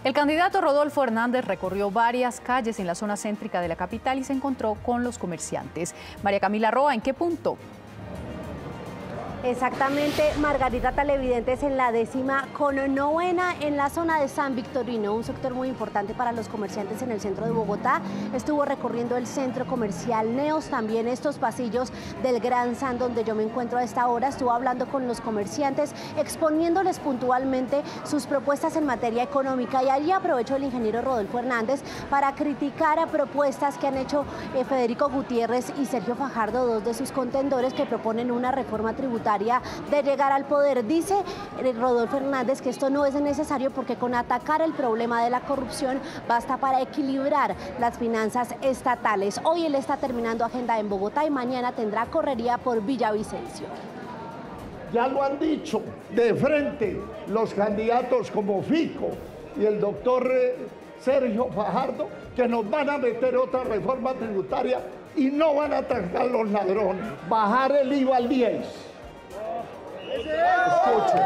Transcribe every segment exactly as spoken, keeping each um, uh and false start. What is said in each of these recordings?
El candidato Rodolfo Hernández recorrió varias calles en la zona céntrica de la capital y se encontró con los comerciantes. María Camila Roa, ¿en qué punto? Exactamente, Margarita, televidentes, en la décima con novena en la zona de San Victorino, un sector muy importante para los comerciantes en el centro de Bogotá. Estuvo recorriendo el centro comercial Neos, también estos pasillos del Gran San donde yo me encuentro a esta hora. Estuvo hablando con los comerciantes, exponiéndoles puntualmente sus propuestas en materia económica, y allí aprovechó el ingeniero Rodolfo Hernández para criticar a propuestas que han hecho eh, Federico Gutiérrez y Sergio Fajardo, dos de sus contendores, que proponen una reforma tributaria de llegar al poder. Dice Rodolfo Hernández que esto no es necesario porque con atacar el problema de la corrupción basta para equilibrar las finanzas estatales. Hoy él está terminando agenda en Bogotá y mañana tendrá correría por Villavicencio. Ya lo han dicho de frente los candidatos como Fico y el doctor Sergio Fajardo, que nos van a meter otra reforma tributaria y no van a atacar a los ladrones. Bajar el I V A al diez. Escuchen.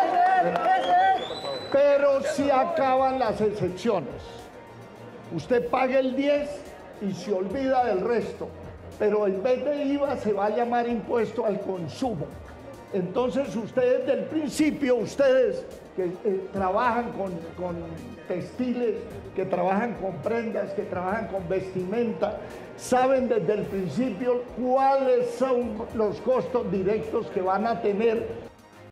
Pero si acaban las excepciones. Usted paga el diez y se olvida del resto, pero en vez de I V A se va a llamar impuesto al consumo. Entonces ustedes del principio, ustedes que eh, trabajan con, con textiles, que trabajan con prendas, que trabajan con vestimenta, saben desde el principio cuáles son los costos directos que van a tener